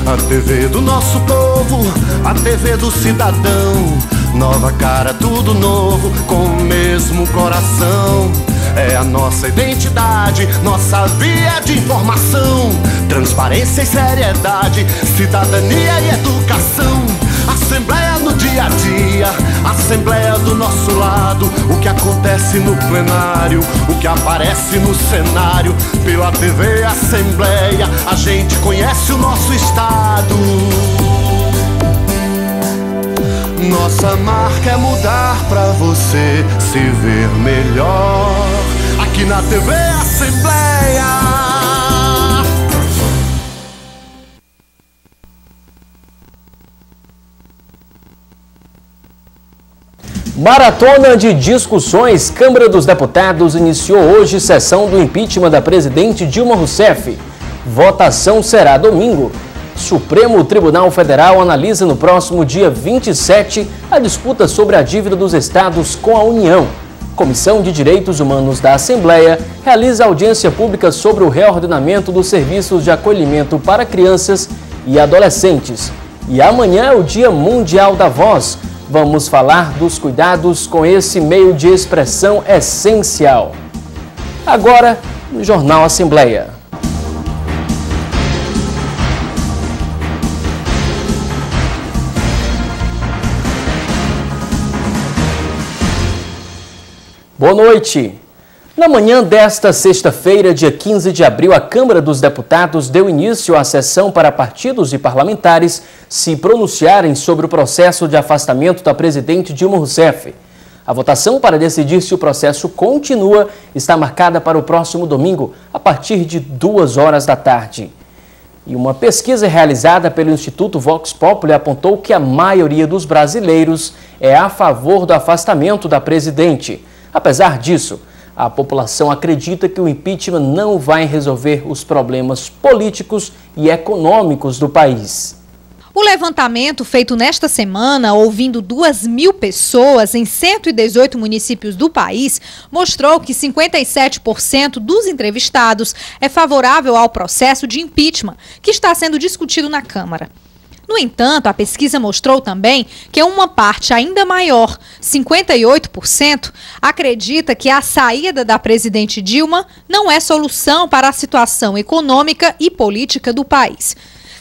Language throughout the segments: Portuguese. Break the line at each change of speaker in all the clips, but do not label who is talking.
A TV do nosso povo, a TV do cidadão. Nova cara, tudo novo, com o mesmo coração. É a nossa identidade, nossa via de informação. Transparência e seriedade, cidadania e educação. Assembleia no dia a dia, Assembleia do nosso lado. O que acontece no plenário, o que aparece no cenário. Pela TV Assembleia, a gente conhece o nosso estado. Nossa marca é mudar pra você se ver melhor. Aqui na TV Assembleia.
Maratona de discussões. Câmara dos Deputados iniciou hoje sessão do impeachment da presidente Dilma Rousseff. Votação será domingo. Supremo Tribunal Federal analisa no próximo dia 27 a disputa sobre a dívida dos estados com a União. Comissão de Direitos Humanos da Assembleia realiza audiência pública sobre o reordenamento dos serviços de acolhimento para crianças e adolescentes. E amanhã é o Dia Mundial da Voz. Vamos falar dos cuidados com esse meio de expressão essencial. Agora, no Jornal Assembleia. Boa noite! Na manhã desta sexta-feira, dia 15 de abril, a Câmara dos Deputados deu início à sessão para partidos e parlamentares se pronunciarem sobre o processo de afastamento da presidente Dilma Rousseff. A votação para decidir se o processo continua está marcada para o próximo domingo, a partir de 14h. E uma pesquisa realizada pelo Instituto Vox Populi apontou que a maioria dos brasileiros é a favor do afastamento da presidente. Apesar disso, a população acredita que o impeachment não vai resolver os problemas políticos e econômicos do país.
O levantamento feito nesta semana, ouvindo 2.000 pessoas em 118 municípios do país, mostrou que 57% dos entrevistados é favorável ao processo de impeachment, que está sendo discutido na Câmara. No entanto, a pesquisa mostrou também que uma parte ainda maior, 58%, acredita que a saída da presidente Dilma não é solução para a situação econômica e política do país.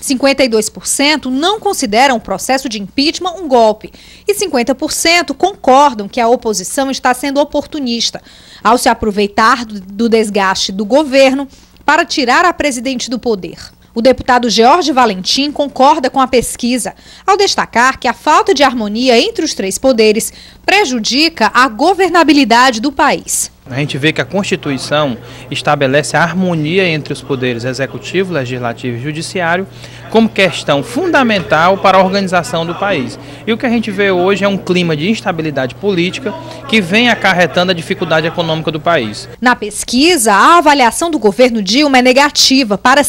52% não consideram o processo de impeachment um golpe e 50% concordam que a oposição está sendo oportunista ao se aproveitar do desgaste do governo para tirar a presidente do poder. O deputado George Valentim concorda com a pesquisa, ao destacar que a falta de harmonia entre os três poderes prejudica a governabilidade do país.
A gente vê que a Constituição estabelece a harmonia entre os poderes executivo, legislativo e judiciário como questão fundamental para a organização do país. E o que a gente vê hoje é um clima de instabilidade política que vem acarretando a dificuldade econômica do país.
Na pesquisa, a avaliação do governo Dilma é negativa para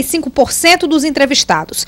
65% dos entrevistados.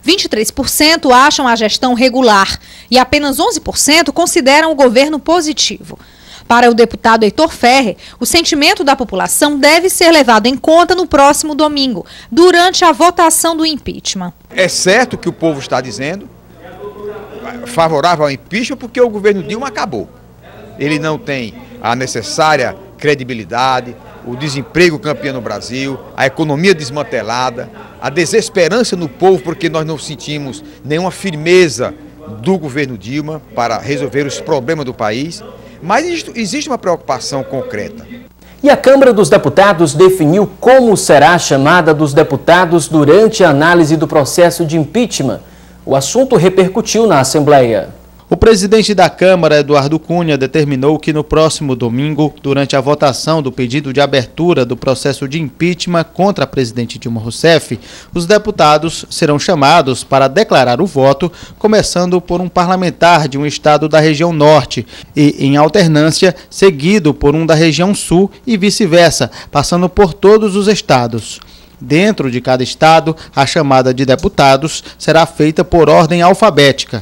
23% acham a gestão regular e apenas 11% consideram o governo positivo. Para o deputado Heitor Ferrer, o sentimento da população deve ser levado em conta no próximo domingo, durante a votação do impeachment.
É certo que o povo está dizendo favorável ao impeachment porque o governo Dilma acabou. Ele não tem a necessária credibilidade, o desemprego campeão no Brasil, a economia desmantelada, a desesperança no povo porque nós não sentimos nenhuma firmeza do governo Dilma para resolver os problemas do país. Mas existe uma preocupação concreta.
E a Câmara dos Deputados definiu como será a chamada dos deputados durante a análise do processo de impeachment. O assunto repercutiu na Assembleia.
O presidente da Câmara, Eduardo Cunha, determinou que no próximo domingo, durante a votação do pedido de abertura do processo de impeachment contra a presidente Dilma Rousseff, os deputados serão chamados para declarar o voto, começando por um parlamentar de um estado da região norte e, em alternância, seguido por um da região sul e vice-versa, passando por todos os estados. Dentro de cada estado, a chamada de deputados será feita por ordem alfabética.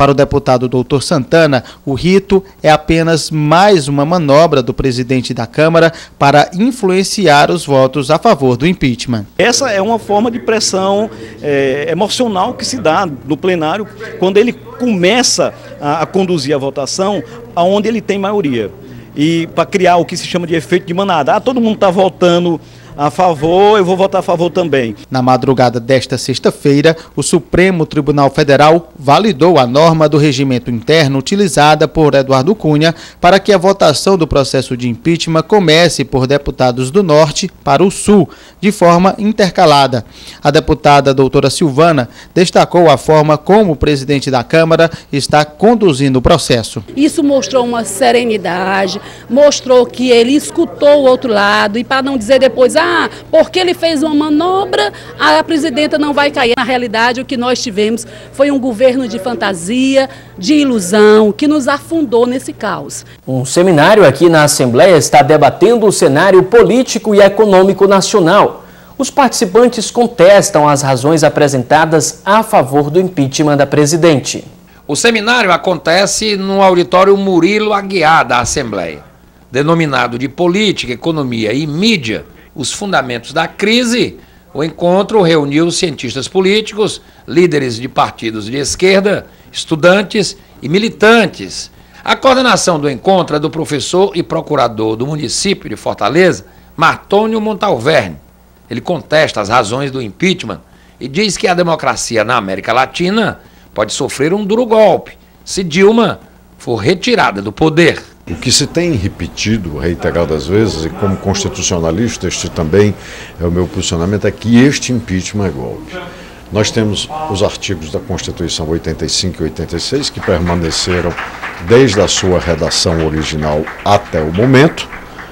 Para o deputado Dr. Santana, o rito é apenas mais uma manobra do presidente da Câmara para influenciar os votos a favor do impeachment.
Essa é uma forma de pressão emocional que se dá no plenário quando ele começa a conduzir a votação aonde ele tem maioria. E para criar o que se chama de efeito de manada. Todo mundo está votando a favor, eu vou votar a favor também.
Na madrugada desta sexta-feira, o Supremo Tribunal Federal validou a norma do regimento interno utilizada por Eduardo Cunha para que a votação do processo de impeachment comece por deputados do Norte para o Sul, de forma intercalada. A deputada doutora Silvana destacou a forma como o presidente da Câmara está conduzindo o processo.
Isso mostrou uma serenidade, mostrou que ele escutou o outro lado e para não dizer depois, porque ele fez uma manobra, a presidenta não vai cair. Na realidade, o que nós tivemos foi um governo de fantasia, de ilusão, que nos afundou nesse caos.
Um seminário aqui na Assembleia está debatendo o cenário político e econômico nacional. Os participantes contestam as razões apresentadas a favor do impeachment da presidente.
O seminário acontece no auditório Murilo Aguiar da Assembleia. Denominado de Política, Economia e Mídia, os fundamentos da crise, o encontro reuniu cientistas políticos, líderes de partidos de esquerda, estudantes e militantes. A coordenação do encontro é do professor e procurador do município de Fortaleza, Martônio Montalverne. Ele contesta as razões do impeachment e diz que a democracia na América Latina pode sofrer um duro golpe se Dilma for retirada do poder.
O que se tem repetido reiteradas vezes, e como constitucionalista, este também é o meu posicionamento, é que este impeachment é golpe. Nós temos os artigos da Constituição 85 e 86, que permaneceram desde a sua redação original até o momento,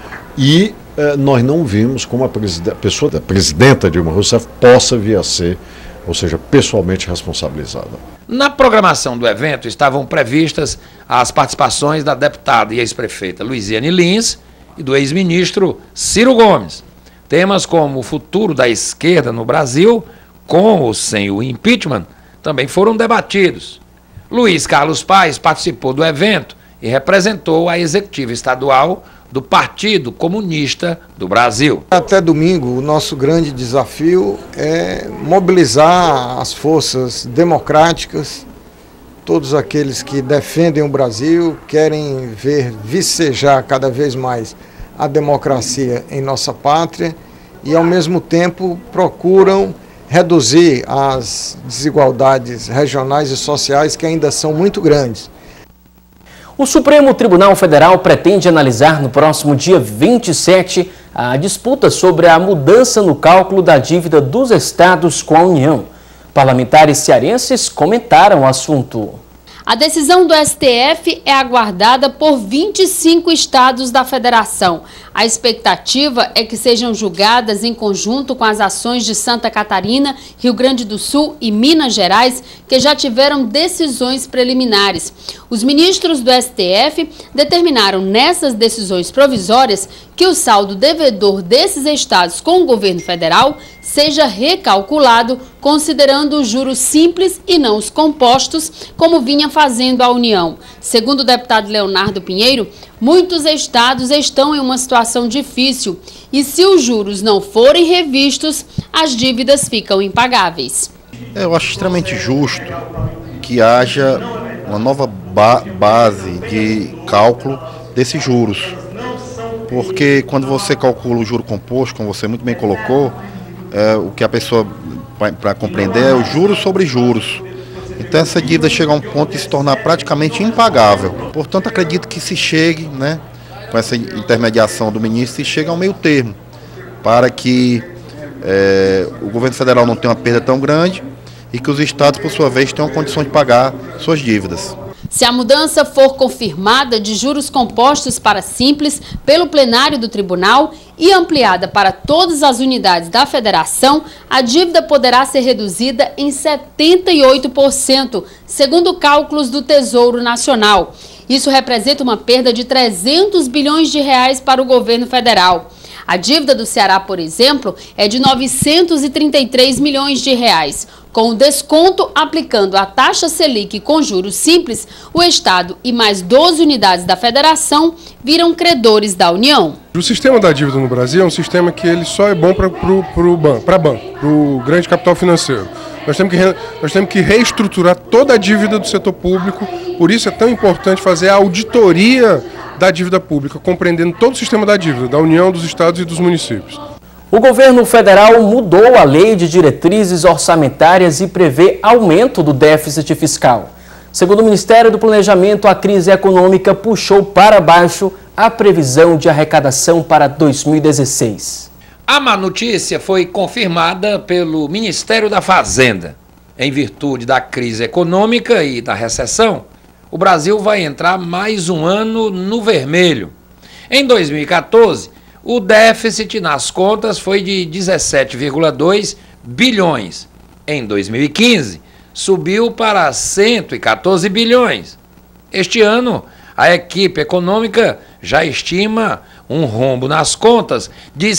e nós não vimos como a pessoa da presidenta Dilma Rousseff possa vir a ser, ou seja, pessoalmente responsabilizada.
Na programação do evento estavam previstas as participações da deputada e ex-prefeita Luiziane Lins e do ex-ministro Ciro Gomes. Temas como o futuro da esquerda no Brasil, com ou sem o impeachment, também foram debatidos. Luiz Carlos Paes participou do evento e representou a executiva estadual do Partido Comunista do Brasil.
Até domingo, o nosso grande desafio é mobilizar as forças democráticas, todos aqueles que defendem o Brasil, querem ver vicejar cada vez mais a democracia em nossa pátria e, ao mesmo tempo, procuram reduzir as desigualdades regionais e sociais que ainda são muito grandes.
O Supremo Tribunal Federal pretende analisar no próximo dia 27 a disputa sobre a mudança no cálculo da dívida dos estados com a União. Parlamentares cearenses comentaram o assunto.
A decisão do STF é aguardada por 25 estados da federação. A expectativa é que sejam julgadas em conjunto com as ações de Santa Catarina, Rio Grande do Sul e Minas Gerais, que já tiveram decisões preliminares. Os ministros do STF determinaram nessas decisões provisórias que o saldo devedor desses estados com o governo federal seja recalculado, considerando os juros simples e não os compostos, como vinha fazendo a União. Segundo o deputado Leonardo Pinheiro, muitos estados estão em uma situação difícil e, se os juros não forem revistos, as dívidas ficam impagáveis.
Eu acho extremamente justo que haja uma nova base de cálculo desses juros, porque quando você calcula o juro composto, como você muito bem colocou, o que a pessoa, para compreender, é os juros sobre juros. Então essa dívida chega a um ponto de se tornar praticamente impagável. Portanto, acredito que se chegue, com essa intermediação do ministro, se chegue ao meio termo, para que o governo federal não tenha uma perda tão grande e que os estados, por sua vez, tenham condições de pagar suas dívidas.
Se a mudança for confirmada de juros compostos para simples pelo plenário do tribunal e ampliada para todas as unidades da federação, a dívida poderá ser reduzida em 78%, segundo cálculos do Tesouro Nacional. Isso representa uma perda de 300 bilhões de reais para o governo federal. A dívida do Ceará, por exemplo, é de 933 milhões de reais. Com o desconto aplicando a taxa Selic com juros simples, o Estado e mais 12 unidades da Federação viram credores da União.
O sistema da dívida no Brasil é um sistema que ele só é bom para banco, para o grande capital financeiro. Nós temos que reestruturar toda a dívida do setor público, por isso é tão importante fazer a auditoria da dívida pública, compreendendo todo o sistema da dívida, da União, dos estados e dos municípios.
O governo federal mudou a lei de diretrizes orçamentárias e prevê aumento do déficit fiscal. Segundo o Ministério do Planejamento, a crise econômica puxou para baixo a previsão de arrecadação para 2016.
A má notícia foi confirmada pelo Ministério da Fazenda. Em virtude da crise econômica e da recessão, o Brasil vai entrar mais um ano no vermelho. Em 2014, o déficit nas contas foi de 17,2 bilhões. Em 2015, subiu para 114 bilhões. Este ano, a equipe econômica já estima um rombo nas contas de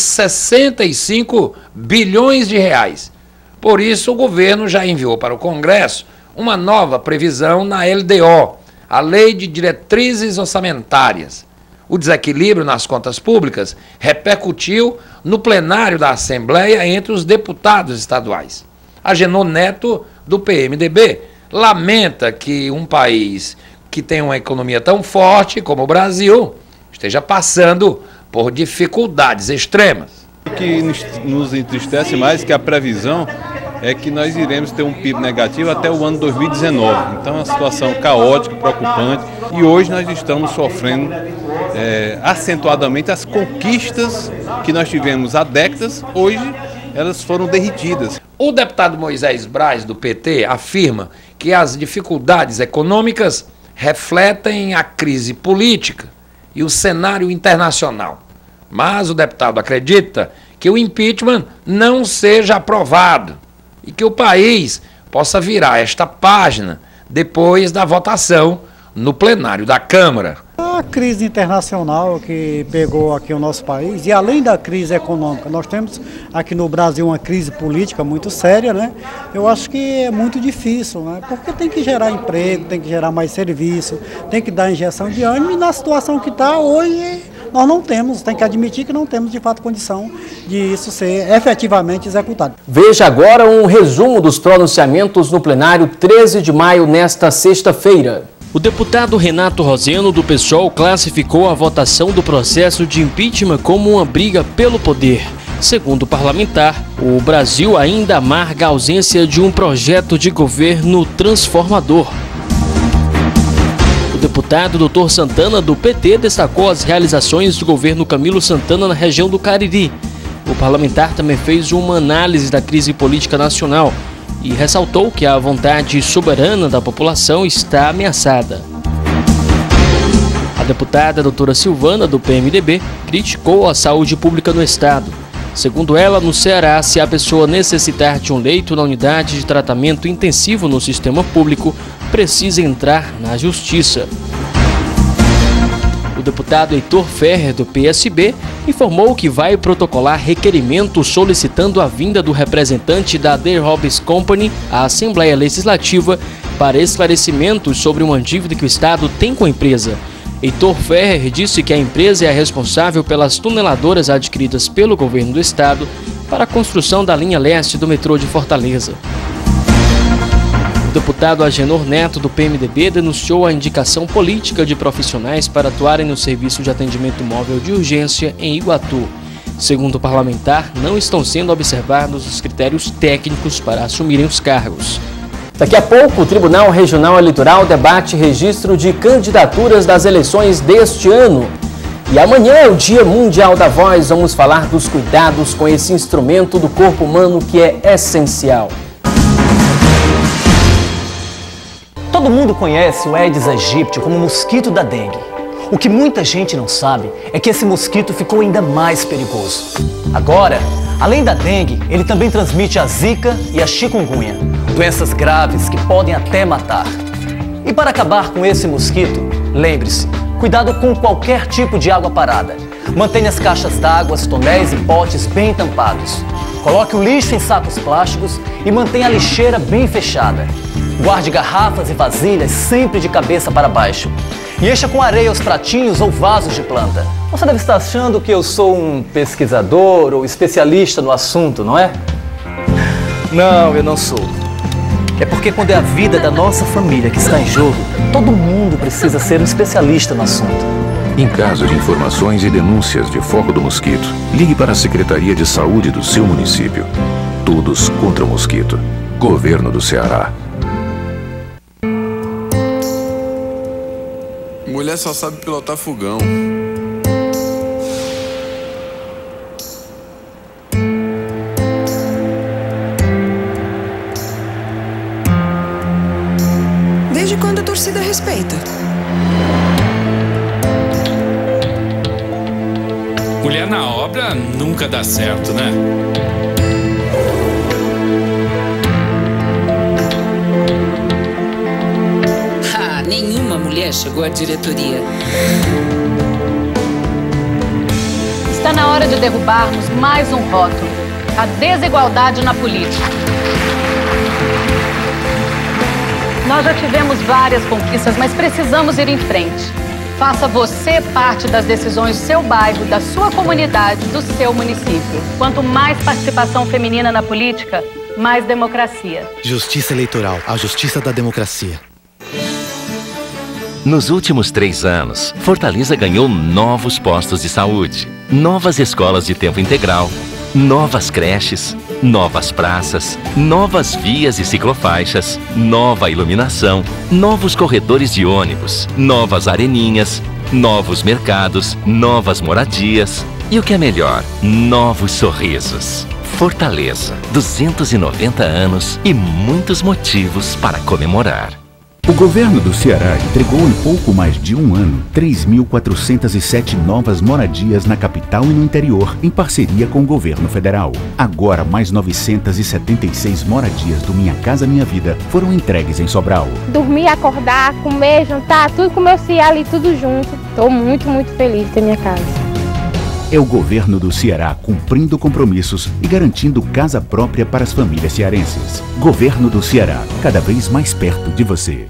65 bilhões de reais. Por isso, o governo já enviou para o Congresso uma nova previsão na LDO, a Lei de Diretrizes Orçamentárias. O desequilíbrio nas contas públicas repercutiu no plenário da Assembleia entre os deputados estaduais. Agenor Neto, do PMDB, lamenta que um país que tem uma economia tão forte como o Brasil esteja passando por dificuldades extremas.
O que nos entristece mais que a previsão é que nós iremos ter um PIB negativo até o ano 2019. Então é uma situação caótica, preocupante, e hoje nós estamos sofrendo acentuadamente as conquistas que nós tivemos há décadas, hoje elas foram derretidas.
O deputado Moisés Braz, do PT, afirma que as dificuldades econômicas refletem a crise política e o cenário internacional. Mas o deputado acredita que o impeachment não seja aprovado e que o país possa virar esta página depois da votação no plenário da Câmara.
A crise internacional que pegou aqui o nosso país, e além da crise econômica, nós temos aqui no Brasil uma crise política muito séria, né? Eu acho que é muito difícil, né? Porque tem que gerar emprego, tem que gerar mais serviço, tem que dar injeção de ânimo, e na situação que está hoje, nós não temos, tem que admitir que não temos de fato condição de isso ser efetivamente executado.
Veja agora um resumo dos pronunciamentos no plenário 13 de maio nesta sexta-feira. O deputado Renato Roseno, do PSOL, classificou a votação do processo de impeachment como uma briga pelo poder. Segundo o parlamentar, o Brasil ainda amarga a ausência de um projeto de governo transformador. O deputado Dr. Santana, do PT, destacou as realizações do governo Camilo Santana na região do Cariri. O parlamentar também fez uma análise da crise política nacional e ressaltou que a vontade soberana da população está ameaçada. A deputada doutora Silvana, do PMDB, criticou a saúde pública no estado. Segundo ela, no Ceará, se a pessoa necessitar de um leito na unidade de tratamento intensivo no sistema público, precisa entrar na justiça. O deputado Heitor Ferrer, do PSB, informou que vai protocolar requerimento solicitando a vinda do representante da The Hobbs Company à Assembleia Legislativa para esclarecimentos sobre uma dívida que o Estado tem com a empresa. Heitor Ferrer disse que a empresa é a responsável pelas tuneladoras adquiridas pelo governo do Estado para a construção da linha leste do metrô de Fortaleza. O deputado Agenor Neto, do PMDB, denunciou a indicação política de profissionais para atuarem no serviço de atendimento móvel de urgência em Iguatu. Segundo o parlamentar, não estão sendo observados os critérios técnicos para assumirem os cargos. Daqui a pouco, o Tribunal Regional Eleitoral debate registro de candidaturas das eleições deste ano. E amanhã é o Dia Mundial da Voz. Vamos falar dos cuidados com esse instrumento do corpo humano que é essencial.
Todo mundo conhece o Aedes aegypti como mosquito da dengue. O que muita gente não sabe é que esse mosquito ficou ainda mais perigoso. Agora, além da dengue, ele também transmite a zika e a chikungunya, doenças graves que podem até matar. E para acabar com esse mosquito, lembre-se, cuidado com qualquer tipo de água parada. Mantenha as caixas d'água, tonéis e potes bem tampados. Coloque o lixo em sacos plásticos e mantenha a lixeira bem fechada. Guarde garrafas e vasilhas sempre de cabeça para baixo. E encha com areia os pratinhos ou vasos de planta. Você deve estar achando que eu sou um pesquisador ou especialista no assunto, não é? Não, eu não sou. É porque quando é a vida da nossa família que está em jogo, todo mundo precisa ser um especialista no assunto.
Em caso de informações e denúncias de foco do mosquito, ligue para a Secretaria de Saúde do seu município. Todos contra o mosquito. Governo do Ceará.
Mulher só sabe pilotar fogão.
Desde quando a torcida respeita?
Mulher na obra nunca dá certo, né?
Nenhuma mulher chegou à diretoria.
Está na hora de derrubarmos mais um rótulo: a desigualdade na política. Nós já tivemos várias conquistas, mas precisamos ir em frente. Faça você parte das decisões do seu bairro, da sua comunidade, do seu município. Quanto mais participação feminina na política, mais democracia.
Justiça Eleitoral, a justiça da democracia.
Nos últimos 3 anos, Fortaleza ganhou novos postos de saúde, novas escolas de tempo integral, novas creches, novas praças, novas vias e ciclofaixas, nova iluminação, novos corredores de ônibus, novas areninhas, novos mercados, novas moradias e o que é melhor, novos sorrisos. Fortaleza, 290 anos e muitos motivos para comemorar.
O governo do Ceará entregou em pouco mais de um ano 3.407 novas moradias na capital e no interior, em parceria com o governo federal. Agora, mais 976 moradias do Minha Casa Minha Vida foram entregues em Sobral.
Dormir, acordar, comer, jantar, tudo com meu Ciara ali, tudo junto. Estou muito, muito feliz de ter minha casa.
É o governo do Ceará cumprindo compromissos e garantindo casa própria para as famílias cearenses. Governo do Ceará, cada vez mais perto de você.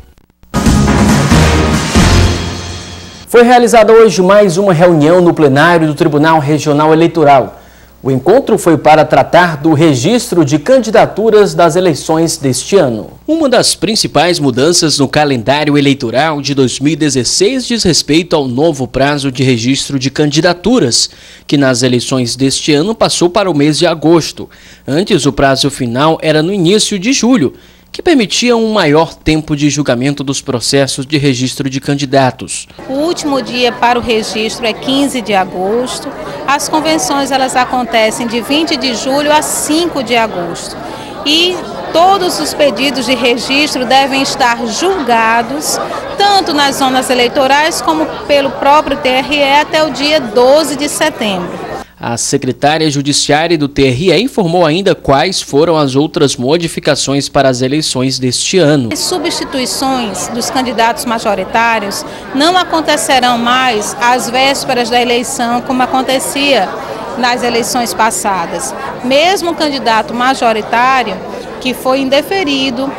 Foi realizada hoje mais uma reunião no plenário do Tribunal Regional Eleitoral. O encontro foi para tratar do registro de candidaturas das eleições deste ano. Uma das principais mudanças no calendário eleitoral de 2016 diz respeito ao novo prazo de registro de candidaturas, que nas eleições deste ano passou para o mês de agosto. Antes, o prazo final era no início de julho, que permitia um maior tempo de julgamento dos processos de registro de candidatos.
O último dia para o registro é 15 de agosto. As convenções elas acontecem de 20 de julho a 5 de agosto. E todos os pedidos de registro devem estar julgados, tanto nas zonas eleitorais como pelo próprio TRE até o dia 12 de setembro.
A secretária judiciária do TRE informou ainda quais foram as outras modificações para as eleições deste ano.
As substituições dos candidatos majoritários não acontecerão mais às vésperas da eleição, como acontecia nas eleições passadas. Mesmo o candidato majoritário que foi indeferido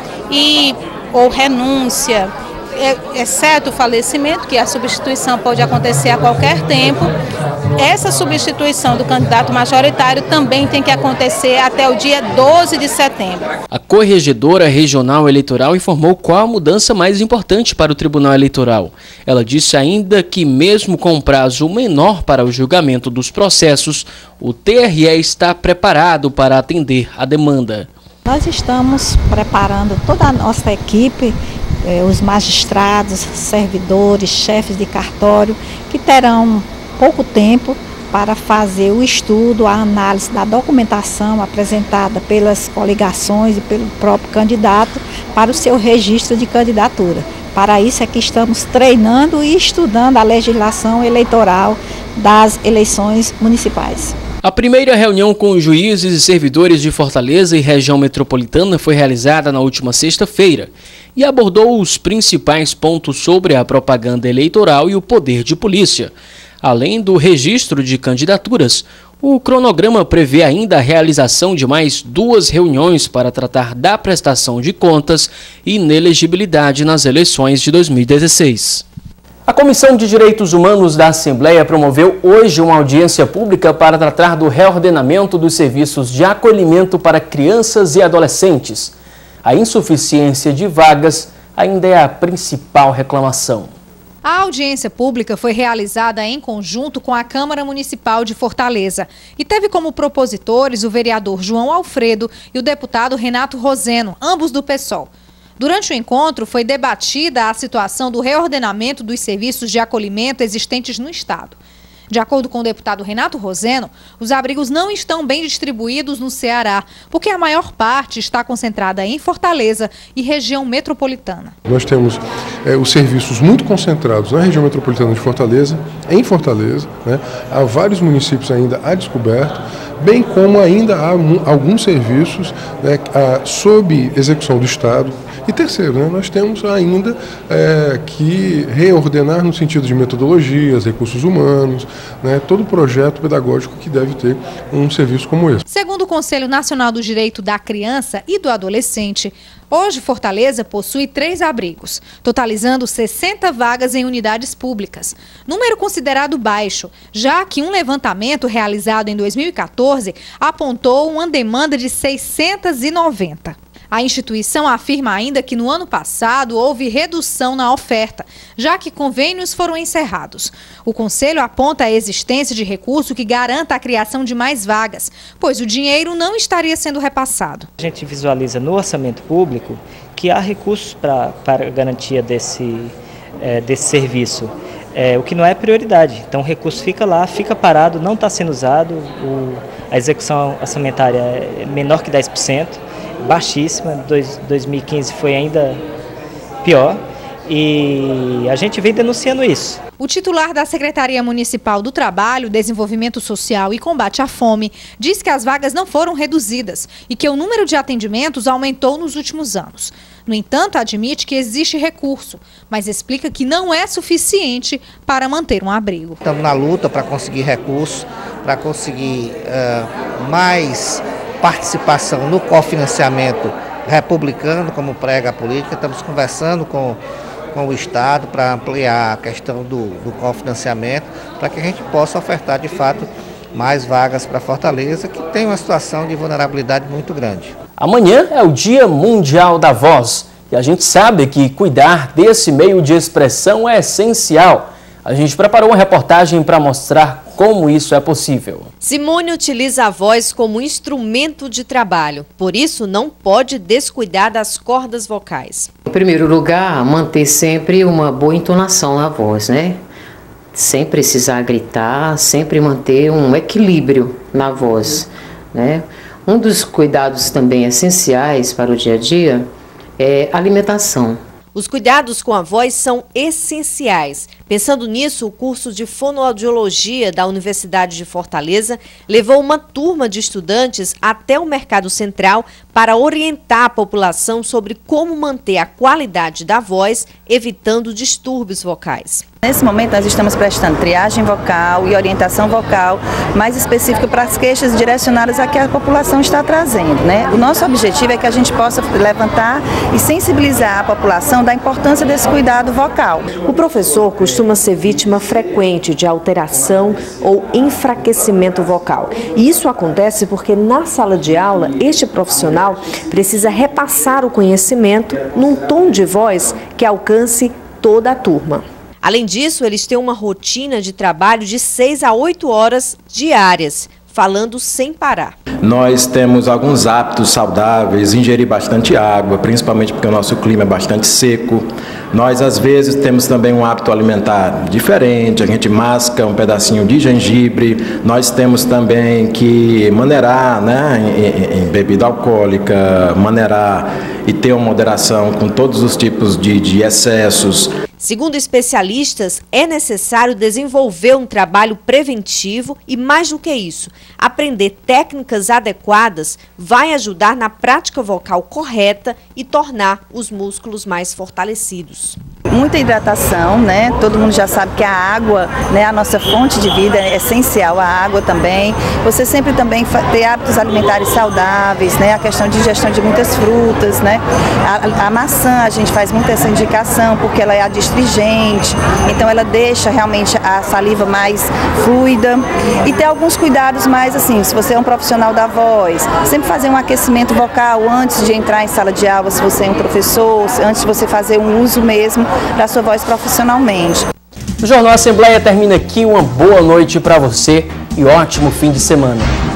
ou renúncia, exceto o falecimento, que a substituição pode acontecer a qualquer tempo, essa substituição do candidato majoritário também tem que acontecer até o dia 12 de setembro.
A Corregedora Regional Eleitoral informou qual a mudança mais importante para o Tribunal Eleitoral. Ela disse ainda que, mesmo com um prazo menor para o julgamento dos processos, o TRE está preparado para atender a demanda.
Nós estamos preparando toda a nossa equipe, os magistrados, servidores, chefes de cartório, que terão pouco tempo para fazer o estudo, a análise da documentação apresentada pelas coligações e pelo próprio candidato para o seu registro de candidatura. Para isso é que estamos treinando e estudando a legislação eleitoral das eleições municipais.
A primeira reunião com os juízes e servidores de Fortaleza e região metropolitana foi realizada na última sexta-feira e abordou os principais pontos sobre a propaganda eleitoral e o poder de polícia. Além do registro de candidaturas, o cronograma prevê ainda a realização de mais 2 reuniões para tratar da prestação de contas e inelegibilidade nas eleições de 2016. A Comissão de Direitos Humanos da Assembleia promoveu hoje uma audiência pública para tratar do reordenamento dos serviços de acolhimento para crianças e adolescentes. A insuficiência de vagas ainda é a principal reclamação.
A audiência pública foi realizada em conjunto com a Câmara Municipal de Fortaleza e teve como propositores o vereador João Alfredo e o deputado Renato Roseno, ambos do PSOL. Durante o encontro, foi debatida a situação do reordenamento dos serviços de acolhimento existentes no Estado. De acordo com o deputado Renato Roseno, os abrigos não estão bem distribuídos no Ceará, porque a maior parte está concentrada em Fortaleza e região metropolitana.
Nós temos os serviços muito concentrados na região metropolitana de Fortaleza, em Fortaleza, né? Há vários municípios ainda a descoberto, bem como ainda há alguns serviços, né, sob execução do Estado. E terceiro, né, nós temos ainda que reordenar no sentido de metodologias, recursos humanos, né, todo o projeto pedagógico que deve ter um serviço como esse.
Segundo o Conselho Nacional do Direito da Criança e do Adolescente, hoje Fortaleza possui 3 abrigos, totalizando 60 vagas em unidades públicas. Número considerado baixo, já que um levantamento realizado em 2014 apontou uma demanda de 690. A instituição afirma ainda que no ano passado houve redução na oferta, já que convênios foram encerrados. O Conselho aponta a existência de recurso que garanta a criação de mais vagas, pois o dinheiro não estaria sendo repassado.
A gente visualiza no orçamento público que há recursos para a garantia desse serviço, o que não é prioridade. Então o recurso fica lá, fica parado, não está sendo usado, a execução orçamentária é menor que 10%. Baixíssima, 2015 foi ainda pior e a gente vem denunciando isso.
O titular da Secretaria Municipal do Trabalho, Desenvolvimento Social e Combate à Fome diz que as vagas não foram reduzidas e que o número de atendimentos aumentou nos últimos anos. No entanto, admite que existe recurso, mas explica que não é suficiente para manter um abrigo.
Estamos na luta para conseguir recursos, para conseguir mais participação no cofinanciamento republicano, como prega a política. Estamos conversando com o Estado para ampliar a questão do cofinanciamento, para que a gente possa ofertar de fato mais vagas para Fortaleza, que tem uma situação de vulnerabilidade muito grande.
Amanhã é o Dia Mundial da Voz e a gente sabe que cuidar desse meio de expressão é essencial. A gente preparou uma reportagem para mostrar como isso é possível.
Simone utiliza a voz como instrumento de trabalho, por isso não pode descuidar das cordas vocais.
Em primeiro lugar, manter sempre uma boa entonação na voz, né? Sem precisar gritar, sempre manter um equilíbrio na voz, né? Um dos cuidados também essenciais para o dia a dia é a alimentação.
Os cuidados com a voz são essenciais. Pensando nisso, o curso de fonoaudiologia da Universidade de Fortaleza levou uma turma de estudantes até o Mercado Central para orientar a população sobre como manter a qualidade da voz, evitando distúrbios vocais.
Nesse momento nós estamos prestando triagem vocal e orientação vocal mais específica para as queixas direcionadas a que a população está trazendo, né? O nosso objetivo é que a gente possa levantar e sensibilizar a população da importância desse cuidado vocal.
O professor costuma ser vítima frequente de alteração ou enfraquecimento vocal. E isso acontece porque na sala de aula este profissional precisa repassar o conhecimento num tom de voz que alcance toda a turma. Além disso, eles têm uma rotina de trabalho de 6 a 8 horas diárias, falando sem parar.
Nós temos alguns hábitos saudáveis, ingerir bastante água, principalmente porque o nosso clima é bastante seco. Nós, às vezes, temos também um hábito alimentar diferente, a gente masca um pedacinho de gengibre. Nós temos também que maneirar, né, em bebida alcoólica, maneirar e ter uma moderação com todos os tipos de excessos.
Segundo especialistas, é necessário desenvolver um trabalho preventivo e, mais do que isso, aprender técnicas adequadas vai ajudar na prática vocal correta e tornar os músculos mais fortalecidos.
muita hidratação, né? Todo mundo já sabe que a água, né, a nossa fonte de vida é essencial, a água também. Você sempre também ter hábitos alimentares saudáveis, né? A questão de ingestão de muitas frutas, né? A maçã, a gente faz muito essa indicação porque ela é adstringente, então ela deixa realmente a saliva mais fluida. E ter alguns cuidados mais assim, se você é um profissional da voz, sempre fazer um aquecimento vocal antes de entrar em sala de aula, se você é um professor, antes de você fazer um uso mesmo da sua voz profissionalmente.
O Jornal Assembleia termina aqui. Uma boa noite para você e ótimo fim de semana.